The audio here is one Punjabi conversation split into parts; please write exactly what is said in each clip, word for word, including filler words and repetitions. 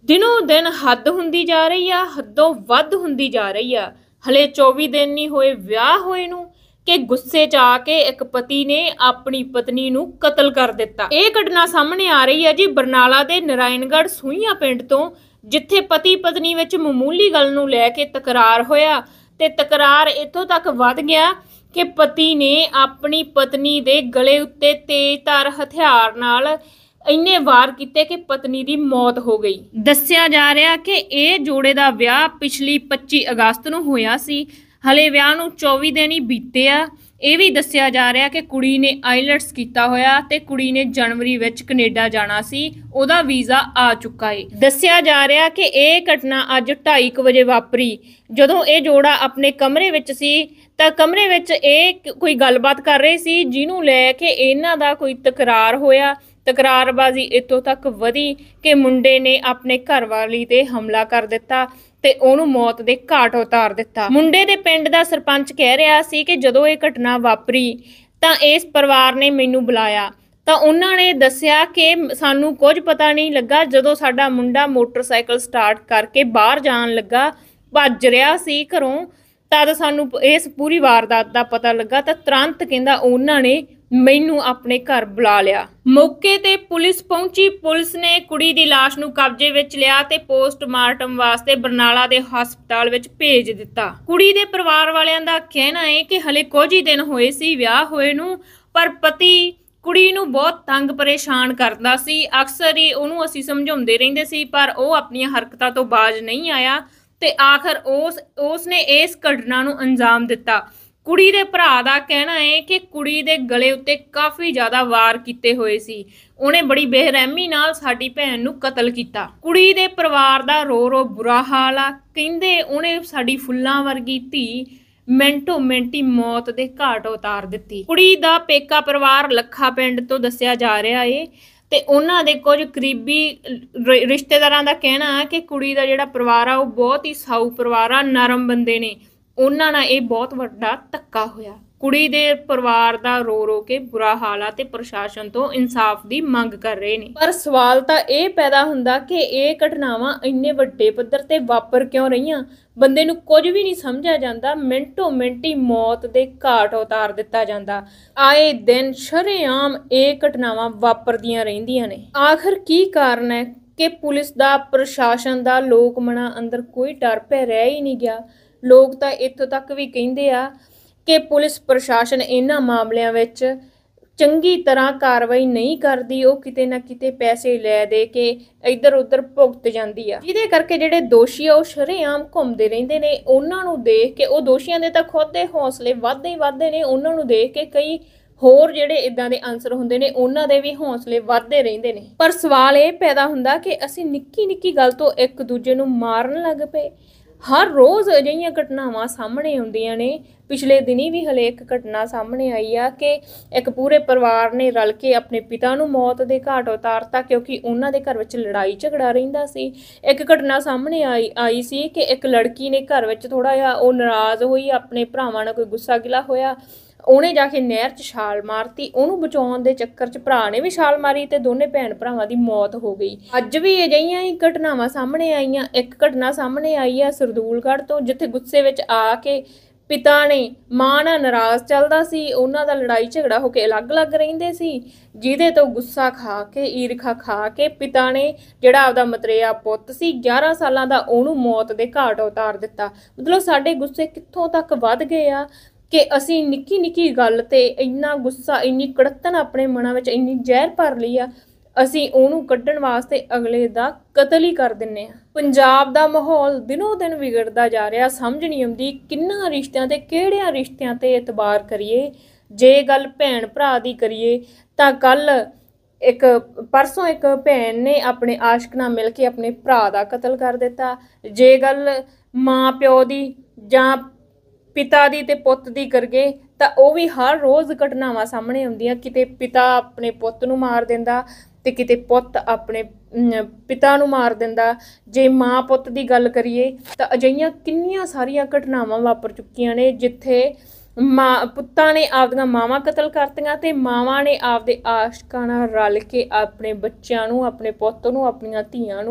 ਦਿਨੋਂ ਦਿਨ ਹੱਦ ਹੁੰਦੀ ਜਾ ਰਹੀ ਆ, ਹੱਦੋਂ ਵੱਧ ਹੁੰਦੀ ਜਾ ਰਹੀ ਆ। ਹਲੇ ਚੌਵੀ ਦਿਨ ਨਹੀਂ ਹੋਏ ਵਿਆਹ ਹੋਏ ਨੂੰ ਕਿ ਗੁੱਸੇ 'ਚ ਆ ਕੇ ਇੱਕ ਪਤੀ ਨੇ ਆਪਣੀ ਪਤਨੀ ਨੂੰ ਕਤਲ ਕਰ ਦਿੱਤਾ। ਇਹ ਘਟਨਾ ਸਾਹਮਣੇ ਆ ਰਹੀ ਹੈ ਜੀ ਬਰਨਾਲਾ ਦੇ ਨਾਰਾਇਣਗੜ੍ਹ ਸੂਈਆਂ ਪਿੰਡ ਤੋਂ, ਜਿੱਥੇ ਪਤੀ ਪਤਨੀ ਵਿੱਚ ਮਾਮੂਲੀ ਗੱਲ ਨੂੰ ਲੈ ਕੇ ਤਕਰਾਰ ਹੋਇਆ ਤੇ ਤਕਰਾਰ ਇੱਥੋਂ ਤੱਕ ਵੱਧ ਗਿਆ ਕਿ ਪਤੀ ਨੇ ਆਪਣੀ ਪਤਨੀ ਦੇ ਗਲੇ ਉੱਤੇ ਤੇਜ਼ਧਾਰ ਹਥਿਆਰ ਨਾਲ ਇੰਨੇ ਵਾਰ ਕੀਤੇ ਕਿ ਪਤਨੀ ਦੀ ਮੌਤ ਹੋ ਗਈ। ਦੱਸਿਆ ਜਾ ਰਿਹਾ ਕਿ ਇਹ ਜੋੜੇ ਦਾ ਵਿਆਹ ਪਿਛਲੀ ਪੱਚੀ ਅਗਸਤ ਨੂੰ ਹੋਇਆ ਸੀ। ਹਲੇ ਵਿਆਹ ਨੂੰ ਚੌਵੀ ਦਿਨ ਹੀ ਬੀਤੇ ਆ। ਇਹ ਵੀ ਦੱਸਿਆ ਜਾ ਰਿਹਾ ਕਿ ਕੁੜੀ ਨੇ ਆਈਲੈਟਸ ਕੀਤਾ ਹੋਇਆ ਤੇ ਕੁੜੀ ਨੇ ਜਨਵਰੀ ਵਿੱਚ ਕੈਨੇਡਾ ਜਾਣਾ ਸੀ, ਉਹਦਾ ਵੀਜ਼ਾ ਆ ਚੁੱਕਾ ਏ। ਦੱਸਿਆ ਜਾ ਰਿਹਾ ਕਿ ਇਹ ਘਟਨਾ ਅੱਜ ਢਾਈ ਕੁ ਵਜੇ ਵਾਪਰੀ। ਜਦੋਂ ਇਹ ਜੋੜਾ ਆਪਣੇ ਕਮਰੇ ਵਿੱਚ ਸੀ ਤਾਂ ਕਮਰੇ ਵਿੱਚ ਇਹ ਕੋਈ ਗੱਲਬਾਤ ਕਰ ਰਹੇ ਸੀ, ਜਿਹਨੂੰ ਲੈ ਕੇ ਇਹਨਾਂ ਦਾ ਕੋਈ ਤਕਰਾਰ ਹੋਇਆ। ਤਕਰਾਰਬਾਜ਼ੀ ਇੱਥੋਂ ਤੱਕ ਵਧੀ ਕਿ ਮੁੰਡੇ ਨੇ ਆਪਣੇ ਘਰਵਾਲੀ ਤੇ ਹਮਲਾ ਕਰ ਦਿੱਤਾ ਤੇ ਉਹਨੂੰ ਮੌਤ ਦੇ ਘਾਟ ਉਤਾਰ ਦਿੱਤਾ। ਮੁੰਡੇ ਦੇ ਪਿੰਡ ਦਾ ਸਰਪੰਚ ਕਹਿ ਰਿਹਾ ਸੀ ਕਿ ਜਦੋਂ ਇਹ ਘਟਨਾ ਵਾਪਰੀ ਤਾਂ ਇਸ ਪਰਿਵਾਰ ਨੇ ਮੈਨੂੰ ਬੁਲਾਇਆ ਤਾਂ ਉਹਨਾਂ ਨੇ ਦੱਸਿਆ ਕਿ ਸਾਨੂੰ ਕੁਝ ਪਤਾ ਨਹੀਂ ਲੱਗਾ। ਜਦੋਂ ਸਾਡਾ ਮੁੰਡਾ ਮੋਟਰਸਾਈਕਲ ਸਟਾਰਟ ਕਰਕੇ ਬਾਹਰ ਜਾਣ ਲੱਗਾ, ਭੱਜ ਰਿਹਾ ਸੀ ਘਰੋਂ, ਤਦ ਸਾਨੂੰ ਇਸ ਪੂਰੀ ਵਾਰਦਾਤ ਦਾ ਪਤਾ ਲੱਗਾ ਤਾਂ ਤੁਰੰਤ ਕਹਿੰਦਾ ਉਹਨਾਂ ਨੇ ਮੈਨੂੰ ਆਪਣੇ ਘਰ ਬੁਲਾ ਲਿਆ। ਮੌਕੇ ਤੇ ਪੁਲਿਸ ਪਹੁੰਚੀ। ਪੁਲਿਸ ਨੇ ਕੁੜੀ ਦੀ ਲਾਸ਼ ਨੂੰ ਕਬਜ਼ੇ ਵਿੱਚ ਲਿਆ ਤੇ ਪੋਸਟਮਾਰਟਮ ਵਾਸਤੇ ਬਰਨਾਲਾ ਦੇ ਹਸਪਤਾਲ ਵਿੱਚ ਭੇਜ ਦਿੱਤਾ। ਕੁੜੀ ਦੇ ਪਰਿਵਾਰ ਵਾਲਿਆਂ ਦਾ ਕਹਿਣਾ ਹੈ ਕਿ ਹਲੇ ਕੁਝ ਹੀ ਦਿਨ ਹੋਏ ਸੀ ਵਿਆਹ ਹੋਏ ਨੂੰ, ਪਰ ਪਤੀ ਕੁੜੀ ਨੂੰ ਬਹੁਤ ਤੰਗ ਪਰੇਸ਼ਾਨ ਕਰਦਾ ਸੀ। ਅਕਸਰ ਹੀ ਉਹਨੂੰ ਅਸੀਂ ਸਮਝਾਉਂਦੇ ਰਹਿੰਦੇ ਸੀ ਪਰ ਉਹ ਆਪਣੀਆਂ ਹਰਕਤਾਂ ਤੋਂ ਬਾਜ਼ ਨਹੀਂ ਆਇਆ ਤੇ ਆਖਰ ਉਸ ਉਸ ਨੇ ਇਸ ਘਟਨਾ ਨੂੰ ਅੰਜਾਮ ਦਿੱਤਾ। ਕੁੜੀ ਦੇ ਭਰਾ ਦਾ ਕਹਿਣਾ ਹੈ ਕਿ ਕੁੜੀ ਦੇ ਗਲੇ ਉੱਤੇ ਕਾਫੀ ਜ਼ਿਆਦਾ ਵਾਰ ਕੀਤੇ ਹੋਏ ਸੀ। ਉਹਨੇ ਬੜੀ ਬੇਰਹਿਮੀ ਨਾਲ ਸਾਡੀ ਭੈਣ ਨੂੰ ਕਤਲ ਕੀਤਾ। ਕੁੜੀ ਦੇ ਪਰਿਵਾਰ ਦਾ ਰੋ ਰੋ ਬੁਰਾ ਹਾਲ ਆ। ਕਹਿੰਦੇ ਉਹਨੇ ਸਾਡੀ ਫੁੱਲਾਂ ਵਰਗੀ ਧੀ ਮਿੰਟੋ ਮਿੰਟੀ ਮੌਤ ਦੇ ਘਾਟ ਉਤਾਰ ਦਿੱਤੀ। ਕੁੜੀ ਦਾ ਪੇਕਾ ਪਰਿਵਾਰ ਲੱਖਾ ਪਿੰਡ ਤੋਂ ਦੱਸਿਆ ਜਾ ਰਿਹਾ ਏ ਤੇ ਉਹਨਾਂ ਦੇ ਕੁਝ ਕਰੀਬੀ ਰਿਸ਼ਤੇਦਾਰਾਂ ਦਾ ਕਹਿਣਾ ਹੈ ਕਿ ਕੁੜੀ ਦਾ ਜਿਹੜਾ ਪਰਿਵਾਰ ਆ ਉਹ ਬਹੁਤ ਹੀ ਸਾਊ ਪਰਿਵਾਰ ਆ, ਨਰਮ ਬੰਦੇ ਨੇ। ਉਹਨਾਂ ਨਾਲ ਇਹ ਬਹੁਤ ਵੱਡਾ ਧੱਕਾ ਹੋਇਆ। ਕੁੜੀ ਦੇ ਪਰਿਵਾਰ ਦਾ ਰੋ ਰੋ ਕੇ ਬੁਰਾ ਹਾਲ ਆ ਤੇ ਪ੍ਰਸ਼ਾਸਨ ਤੋਂ ਇਨਸਾਫ ਦੀ ਮੰਗ ਕਰ ਰਹੇ ਨੇ। ਪਰ ਸਵਾਲ ਤਾਂ ਇਹ ਪੈਦਾ ਹੁੰਦਾ ਕਿ ਇਹ ਘਟਨਾਵਾਂ ਇੰਨੇ ਵੱਡੇ ਪੱਧਰ ਤੇ ਵਾਪਰ ਕਿਉਂ ਰਹੀਆਂ? ਬੰਦੇ ਨੂੰ ਕੁਝ ਵੀ ਨਹੀਂ ਸਮਝਿਆ ਜਾਂਦਾ, ਮਿੰਟੋ ਮਿੰਟੀ ਮੌਤ ਦੇ ਘਾਟ ਉਤਾਰ ਦਿੱਤਾ ਜਾਂਦਾ। ਆਏ ਦਿਨ ਸ਼ਰੇਆਮ ਇਹ ਘਟਨਾਵਾਂ ਵਾਪਰਦੀਆਂ ਰਹਿੰਦੀਆਂ ਨੇ। ਆਖਰ ਕੀ ਕਾਰਨ ਹੈ ਕਿ ਪੁਲਿਸ ਦਾ, ਪ੍ਰਸ਼ਾਸਨ ਦਾ ਲੋਕ ਮਨਾਂ ਅੰਦਰ ਕੋਈ ਡਰ ਭੈ ਰਹਿ ਹੀ ਨਹੀਂ ਗਿਆ। ਲੋਕ ਤਾਂ ਇੱਥੋਂ ਤੱਕ ਵੀ ਕਹਿੰਦੇ ਆ ਕਿ ਪੁਲਿਸ ਪ੍ਰਸ਼ਾਸਨ ਇਹਨਾਂ ਮਾਮਲਿਆਂ ਵਿੱਚ ਚੰਗੀ ਤਰ੍ਹਾਂ ਕਾਰਵਾਈ ਨਹੀਂ ਕਰਦੀ, ਉਹ ਕਿਤੇ ਨਾ ਕਿਤੇ ਪੈਸੇ ਲੈ ਦੇ ਕੇ ਇੱਧਰ ਉੱਧਰ ਭੁਗਤ ਜਾਂਦੀ ਆ, ਜਿਹਦੇ ਕਰਕੇ ਜਿਹੜੇ ਦੋਸ਼ੀ ਆ ਉਹ ਸ਼ਰੇਆਮ ਘੁੰਮਦੇ ਰਹਿੰਦੇ ਨੇ। ਉਹਨਾਂ ਨੂੰ ਦੇਖ ਕੇ ਉਹ ਦੋਸ਼ੀਆਂ ਦੇ ਤਾਂ ਖੁਦ ਦੇ ਹੌਸਲੇ ਵੱਧਦੇ ਹੀ ਵੱਧਦੇ ਨੇ। ਉਹਨਾਂ ਨੂੰ ਦੇਖ ਕੇ ਕਈ ਹੋਰ ਜਿਹੜੇ ਇਦਾਂ ਦੇ ਆਨਸਰ ਹੁੰਦੇ ਨੇ ਉਹਨਾਂ ਦੇ ਵੀ ਹੌਸਲੇ ਵੱਧਦੇ ਰਹਿੰਦੇ ਨੇ। ਪਰ ਸਵਾਲ ਇਹ ਪੈਦਾ ਹੁੰਦਾ ਕਿ ਅਸੀਂ ਨਿੱਕੀ ਨਿੱਕੀ ਗੱਲ ਤੋਂ ਇੱਕ ਦੂਜੇ ਨੂੰ ਮਾਰਨ ਲੱਗ ਪਏ। ਹਰ ਰੋਜ਼ ਅਜਿਹੀਆਂ ਘਟਨਾਵਾਂ ਸਾਹਮਣੇ ਆਉਂਦੀਆਂ ਨੇ। ਪਿਛਲੇ ਦਿਨੀ ਵੀ ਹਲੇ ਇੱਕ ਘਟਨਾ ਸਾਹਮਣੇ ਆਈ ਆ ਕਿ ਇੱਕ ਪੂਰੇ ਪਰਿਵਾਰ ਨੇ ਰਲ ਕੇ ਆਪਣੇ ਪਿਤਾ ਨੂੰ ਮੌਤ ਦੇ ਘਾਟ ਉਤਾਰਤਾ ਕਿਉਂਕਿ ਉਹਨਾਂ ਦੇ ਘਰ ਵਿੱਚ ਲੜਾਈ ਝਗੜਾ ਰਹਿੰਦਾ ਸੀ। ਇੱਕ ਘਟਨਾ ਸਾਹਮਣੇ ਆਈ ਆਈ ਸੀ ਕਿ ਇੱਕ ਲੜਕੀ ਨੇ ਘਰ ਵਿੱਚ ਥੋੜਾ ਜਿਹਾ ਉਹ ਨਾਰਾਜ਼ ਹੋਈ, ਆਪਣੇ ਭਰਾਵਾਂ ਨਾਲ ਕੋਈ ਗੁੱਸਾ ਗਿਲਾ ਹੋਇਆ, ਉਹਨੇ ਜਾ ਕੇ ਨਹਿਰ 'ਚ ਛਾਲ ਮਾਰਤੀ। ਉਹਨੂੰ ਬਚਾਉਣ ਦੇ ਚੱਕਰ 'ਚ ਭਰਾ ਨੇ ਵੀ ਛਾਲ ਮਾਰੀ ਤੇ ਦੋਨੇ ਭੈਣ ਭਰਾਵਾਂ ਦੀ ਮੌਤ ਹੋ ਗਈ। ਅੱਜ ਵੀ ਅਜਿਹੀਆਂ ਹੀ ਘਟਨਾਵਾਂ ਸਾਹਮਣੇ ਆਈਆਂ। ਇੱਕ ਘਟਨਾ ਸਾਹਮਣੇ ਆਈ ਆ ਸਰਦੂਲਗੜ੍ਹ ਤੋਂ, ਜਿੱਥੇ ਗੁੱਸੇ ਵਿੱਚ ਆ ਕੇ ਪਿਤਾ ਨੇ ਮਾਂ ਨਾਲ ਨਾਰਾਜ਼ ਚੱਲਦਾ ਸੀ, ਉਹਨਾਂ ਦਾ ਲੜਾਈ ਝਗੜਾ ਹੋ ਕੇ ਅਲੱਗ-ਅਲੱਗ ਰਹਿੰਦੇ ਸੀ, ਜਿਹਦੇ ਤੋਂ ਗੁੱਸਾ ਖਾ ਕੇ, ਈਰਖਾ ਖਾ ਕੇ ਪਿਤਾ ਨੇ ਜਿਹੜਾ ਆਪਦਾ ਮਤਰੇਆ ਪੁੱਤ ਸੀ ਗਿਆਰਾਂ ਸਾਲਾਂ ਦਾ, ਉਹਨੂੰ ਮੌਤ ਦੇ ਘਾਟ ਉਤਾਰ ਦਿੱਤਾ। ਮਤਲਬ ਸਾਡੇ ਗੁੱਸੇ ਕਿੱਥੋਂ ਤੱਕ ਵੱਧ ਗਏ ਆ ਕਿ ਅਸੀਂ ਨਿੱਕੀ ਨਿੱਕੀ ਗੱਲ ਤੇ ਇੰਨਾ ਗੁੱਸਾ, ਇੰਨੀ ਕੜੱਤਨ ਆਪਣੇ ਮਨਾਂ ਵਿੱਚ ਇੰਨੀ ਜ਼ਹਿਰ ਭਰ ਲਈ ਆ, ਅਸੀਂ ਉਹਨੂੰ ਕੱਢਣ ਵਾਸਤੇ ਅਗਲੇ ਦਾ ਕਤਲ ਹੀ ਕਰ ਦਿੰਨੇ ਆ। ਪੰਜਾਬ ਦਾ ਮਾਹੌਲ ਦਿਨੋਂ ਦਿਨ ਵਿਗੜਦਾ ਜਾ ਰਿਹਾ। ਸਮਝ ਨਹੀਂ ਆਉਂਦੀ ਕਿੰਨਾਂ ਰਿਸ਼ਤਿਆਂ ਤੇ ਕਿਹੜਿਆਂ ਰਿਸ਼ਤਿਆਂ ਤੇ ਇਤਬਾਰ ਕਰੀਏ। ਜੇ ਗੱਲ ਭੈਣ ਭਰਾ ਦੀ ਕਰੀਏ ਤਾਂ ਕੱਲ ਇੱਕ ਪਰਸੋਂ ਇੱਕ ਭੈਣ ਨੇ ਆਪਣੇ ਆਸ਼ਕ ਨਾਲ ਮਿਲ ਕੇ ਆਪਣੇ ਭਰਾ ਦਾ ਕਤਲ ਕਰ ਦਿੱਤਾ। ਜੇ ਗੱਲ ਮਾਂ ਪਿਓ ਦੀ ਜਾਂ ਪਿਤਾ ਦੀ ਤੇ ਪੁੱਤ ਦੀ ਕਰਗੇ ਤਾਂ ਉਹ ਵੀ ਹਰ ਰੋਜ਼ ਘਟਨਾਵਾਂ ਸਾਹਮਣੇ ਆਉਂਦੀਆਂ। ਕਿਤੇ ਪਿਤਾ ਆਪਣੇ ਪੁੱਤ ਨੂੰ ਮਾਰ ਦਿੰਦਾ ਤੇ ਕਿਤੇ ਪੁੱਤ ਆਪਣੇ ਪਿਤਾ ਨੂੰ ਮਾਰ ਦਿੰਦਾ। ਜੇ ਮਾਂ ਪੁੱਤ ਦੀ ਗੱਲ ਕਰੀਏ ਤਾਂ ਅਜਿਹੀਆਂ ਕਿੰਨੀਆਂ ਸਾਰੀਆਂ ਘਟਨਾਵਾਂ ਵਾਪਰ ਚੁੱਕੀਆਂ ਨੇ ਜਿੱਥੇ ਮਾਂ ਪੁੱਤਾਂ ਨੇ ਆਪਦੀਆਂ ਮਾਵਾਂ ਕਤਲ ਕਰਤੀਆਂ ਤੇ ਮਾਵਾਂ ਨੇ ਆਪਦੇ ਆਸ਼ਕਾਂ ਨਾਲ ਰਲ ਕੇ ਆਪਣੇ ਬੱਚਿਆਂ ਨੂੰ, ਆਪਣੇ ਪੁੱਤ ਨੂੰ, ਆਪਣੀਆਂ ਧੀਆਂ ਨੂੰ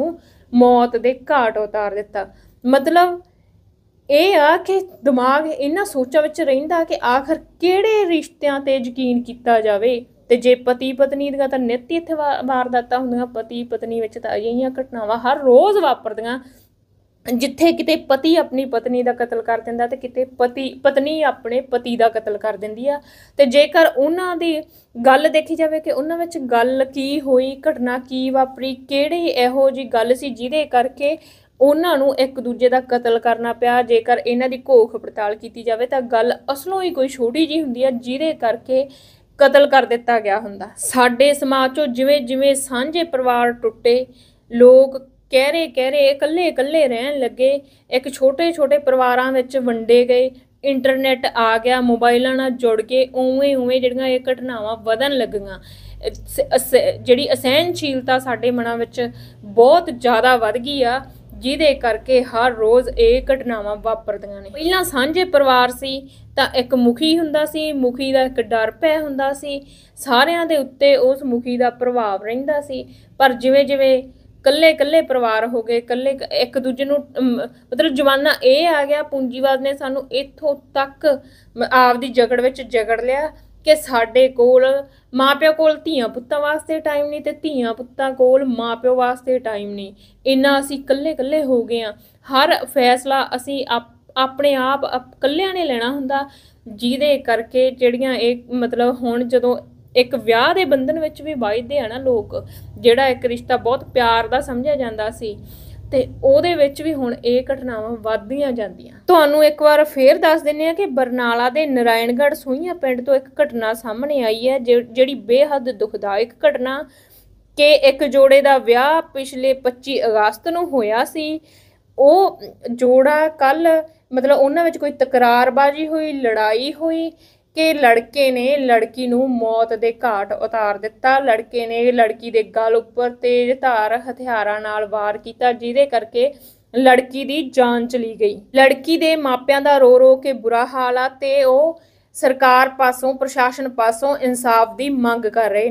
ਮੌਤ ਦੇ ਘਾਟ ਉਤਾਰ ਦਿੱਤਾ। ਮਤਲਬ ਇਹ ਆ ਕਿ ਦਿਮਾਗ ਇਹਨਾਂ ਸੋਚਾਂ ਵਿੱਚ ਰਹਿੰਦਾ ਕਿ ਆਖਰ ਕਿਹੜੇ ਰਿਸ਼ਤਿਆਂ ਤੇ ਯਕੀਨ ਕੀਤਾ ਜਾਵੇ। ਤੇ ਜੇ ਪਤੀ ਪਤਨੀ ਦੀਆਂ ਤਾਂ ਨਿੱਤ ਹੀ ਇੱਥੇ ਵਾ- ਵਾਰਦਾਤਾਂ ਹੁੰਦੀਆਂ, ਪਤੀ ਪਤਨੀ ਵਿੱਚ ਤਾਂ ਅਜਿਹੀਆਂ ਘਟਨਾਵਾਂ ਹਰ ਰੋਜ਼ ਵਾਪਰਦੀਆਂ, ਜਿੱਥੇ ਕਿਤੇ ਪਤੀ ਆਪਣੀ ਪਤਨੀ ਦਾ ਕਤਲ ਕਰ ਦਿੰਦਾ ਤੇ ਕਿਤੇ ਪਤੀ ਪਤਨੀ ਆਪਣੇ ਪਤੀ ਦਾ ਕਤਲ ਕਰ ਦਿੰਦੀ ਆ। ਤੇ ਜੇਕਰ ਉਹਨਾਂ ਦੀ ਗੱਲ ਦੇਖੀ ਜਾਵੇ ਕਿ ਉਹਨਾਂ ਵਿੱਚ ਗੱਲ ਕੀ ਹੋਈ, ਘਟਨਾ ਕੀ ਵਾਪਰੀ, ਕਿਹੜੀ ਇਹੋ ਜਿਹੀ ਗੱਲ ਸੀ ਜਿਹਦੇ ਕਰਕੇ ਉਹਨਾਂ ਨੂੰ ਇੱਕ ਦੂਜੇ ਦਾ ਕਤਲ ਕਰਨਾ ਪਿਆ, ਜੇਕਰ ਇਹਨਾਂ ਦੀ ਘੋਖ ਪੜਤਾਲ ਕੀਤੀ ਜਾਵੇ ਤਾਂ ਗੱਲ ਅਸਲੋਂ ਹੀ ਕੋਈ ਛੋਟੀ ਜਿਹੀ ਹੁੰਦੀ ਆ ਜਿਹਦੇ ਕਰਕੇ ਕਤਲ ਕਰ ਦਿੱਤਾ ਗਿਆ ਹੁੰਦਾ। ਸਾਡੇ ਸਮਾਜ 'ਚੋਂ ਜਿਵੇਂ ਜਿਵੇਂ ਸਾਂਝੇ ਪਰਿਵਾਰ ਟੁੱਟੇ, ਲੋਕ ਕਹਿਰੇ ਕਹਿਰੇ ਇਕੱਲੇ ਇਕੱਲੇ ਰਹਿਣ ਲੱਗੇ, ਇੱਕ ਛੋਟੇ ਛੋਟੇ ਪਰਿਵਾਰਾਂ ਵਿੱਚ ਵੰਡੇ ਗਏ, ਇੰਟਰਨੈਟ ਆ ਗਿਆ, ਮੋਬਾਈਲਾਂ ਨਾਲ ਜੁੜ ਕੇ ਉਵੇਂ ਉਵੇਂ ਜਿਹੜੀਆਂ ਇਹ ਘਟਨਾਵਾਂ ਵਧਣ ਲੱਗੀਆਂ। ਜਿਹੜੀ ਅਸਹਿਣਸ਼ੀਲਤਾ ਸਾਡੇ ਮਨਾਂ ਵਿੱਚ ਬਹੁਤ ਜ਼ਿਆਦਾ ਵੱਧ ਗਈ ਆ, ਜਿਹਦੇ ਕਰਕੇ ਹਰ ਰੋਜ਼ ਇਹ ਘਟਨਾਵਾਂ ਵਾਪਰਦੀਆਂ ਨੇ। ਪਹਿਲਾਂ ਸਾਂਝੇ ਪਰਿਵਾਰ ਸੀ ਤਾਂ ਇੱਕ ਮੁਖੀ ਹੁੰਦਾ ਸੀ, ਮੁਖੀ ਦਾ ਇੱਕ ਡਰ ਭੈ ਹੁੰਦਾ ਸੀ, ਸਾਰਿਆਂ ਦੇ ਉੱਤੇ ਉਸ ਮੁਖੀ ਦਾ ਪ੍ਰਭਾਵ ਰਹਿੰਦਾ ਸੀ। ਪਰ ਜਿਵੇਂ ਜਿਵੇਂ ਕੱਲੇ ਇਕੱਲੇ ਪਰਿਵਾਰ ਹੋ ਗਏ, ਇਕੱਲੇ ਇੱਕ ਦੂਜੇ ਨੂੰ ਮਤਲਬ ਜ਼ਮਾਨਾ ਇਹ ਆ ਗਿਆ, ਪੂੰਜੀਵਾਦ ਨੇ ਸਾਨੂੰ ਇੱਥੋਂ ਤੱਕ ਆਪਦੀ ਜਕੜ ਵਿੱਚ ਜਕੜ ਲਿਆ ਕਿ ਸਾਡੇ ਕੋਲ ਮਾਪਿਆਂ ਕੋਲ ਧੀਆਂ ਪੁੱਤਾਂ ਵਾਸਤੇ ਟਾਈਮ ਨਹੀਂ ਤੇ ਧੀਆਂ ਪੁੱਤਾਂ ਕੋਲ ਮਾਪਿਓ ਵਾਸਤੇ ਟਾਈਮ ਨਹੀਂ। ਇੰਨਾ ਅਸੀਂ ਇਕੱਲੇ ਇਕੱਲੇ ਹੋ ਗਏ ਹਾਂ। ਹਰ ਫੈਸਲਾ ਅਸੀਂ ਆਪ ਆਪਣੇ ਆਪ ਇਕੱਲਿਆਂ ਨੇ ਲੈਣਾ ਹੁੰਦਾ, ਜਿਹਦੇ ਕਰਕੇ ਜਿਹੜੀਆਂ ਇਹ ਮਤਲਬ ਹੁਣ ਜਦੋਂ ਇੱਕ ਵਿਆਹ ਦੇ ਬੰਧਨ ਵਿੱਚ ਵੀ ਵਾਅਦੇ ਆ ਨਾ ਲੋਕ, ਜਿਹੜਾ ਇੱਕ ਰਿਸ਼ਤਾ ਬਹੁਤ ਪਿਆਰ ਦਾ ਸਮਝਿਆ ਜਾਂਦਾ ਸੀ, ਤੇ ਉਹਦੇ ਵਿੱਚ ਵੀ ਹੁਣ ਇਹ ਘਟਨਾਵਾਂ ਵੱਧਦੀਆਂ ਜਾਂਦੀਆਂ। ਤੁਹਾਨੂੰ ਇੱਕ ਵਾਰ ਫੇਰ ਦੱਸ ਦਿੰਦੇ ਆ ਕਿ ਬਰਨਾਲਾ ਦੇ ਨਾਰਾਇਣਗੜ੍ਹ ਸੋਹੀਆਂ ਪਿੰਡ ਤੋਂ ਇੱਕ ਘਟਨਾ ਸਾਹਮਣੇ ਆਈ ਹੈ, ਜਿਹੜੀ ਬੇਹੱਦ ਦੁਖਦਾਇਕ ਘਟਨਾ ਕਿ ਇੱਕ ਜੋੜੇ ਦਾ ਵਿਆਹ ਪਿਛਲੇ ਪੱਚੀ ਅਗਸਤ ਨੂੰ ਹੋਇਆ ਸੀ। ਉਹ ਜੋੜਾ ਕੱਲ ਮਤਲਬ ਉਹਨਾਂ ਵਿੱਚ ਕੋਈ ਤਕਰਾਰਬਾਜ਼ੀ ਹੋਈ, ਲੜਾਈ ਹੋਈ ਕਿ ਲੜਕੇ ਨੇ ਲੜਕੀ ਨੂੰ ਮੌਤ ਦੇ ਘਾਟ ਉਤਾਰ ਦਿੱਤਾ। ਲੜਕੇ ਨੇ ਲੜਕੀ ਦੇ ਗਲ ਉੱਪਰ ਤੇਜ਼ ਧਾਰ ਹਥਿਆਰਾਂ ਨਾਲ ਵਾਰ ਕੀਤਾ, ਜਿਹਦੇ ਕਰਕੇ ਲੜਕੀ ਦੀ ਜਾਨ ਚਲੀ ਗਈ। ਲੜਕੀ ਦੇ ਮਾਪਿਆਂ ਦਾ ਰੋ ਰੋ ਕੇ ਬੁਰਾ ਹਾਲ ਆ ਤੇ ਉਹ ਸਰਕਾਰ ਪਾਸੋਂ, ਪ੍ਰਸ਼ਾਸਨ ਪਾਸੋਂ ਇਨਸਾਫ ਦੀ ਮੰਗ ਕਰ ਰਹੇ।